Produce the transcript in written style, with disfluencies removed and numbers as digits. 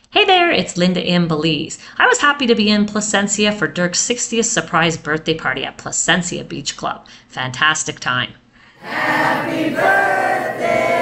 Hey there, it's Linda in Belize. I was happy to be in Placencia for Dirk's 60th surprise birthday party at Placencia Beach Club. Fantastic time. Happy birthday!